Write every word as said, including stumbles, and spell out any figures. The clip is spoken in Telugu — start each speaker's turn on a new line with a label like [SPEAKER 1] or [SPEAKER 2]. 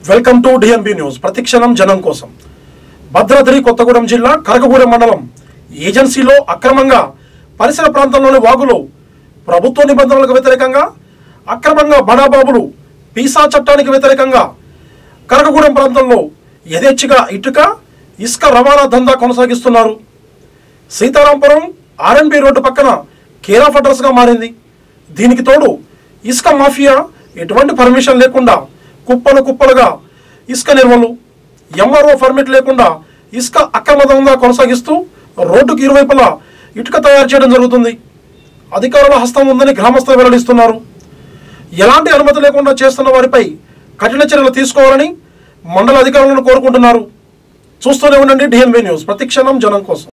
[SPEAKER 1] Welcome to DNB news. ప్రతిక్షణం జనం కోసం. భద్రాద్రి కొత్తగూడెం జిల్లా కరకగూడెం మండలం ఏజెన్సీలో అక్రమంగా పరిసర ప్రాంతంలోని వాగులో ప్రభుత్వ నిబంధనలకు వ్యతిరేకంగా అక్రమంగా బడాబాబులు పీసా చట్టానికి వ్యతిరేకంగా కరకగూడెం ప్రాంతంలో యథేచ్ఛగా ఇటుక ఇసుక రవాణా దందా కొనసాగిస్తున్నారు. సీతారాంపురం ఆర్ఎన్బి రోడ్డు పక్కన కేర్ ఆఫ్ అడ్రస్గా మారింది. దీనికి తోడు ఇసుక మాఫియా ఎటువంటి పర్మిషన్ లేకుండా కుప్పలు కుప్పలుగా ఇసుక నిల్వలు, ఎంఆర్ఓ పర్మిట్ లేకుండా ఇసుక అక్రమ దందా కొనసాగిస్తూ రోడ్డుకు ఇరువైపులా ఇటుక తయారు చేయడం జరుగుతుంది. అధికారుల హస్తం ఉందని గ్రామస్తులు వెల్లడిస్తున్నారు. ఎలాంటి అనుమతి లేకుండా చేస్తున్న వారిపై కఠిన చర్యలు తీసుకోవాలని మండల అధికారులను కోరుకుంటున్నారు. చూస్తూనే ఉండండి డిఎన్బి న్యూస్. ప్రతిక్షణం జనం కోసం.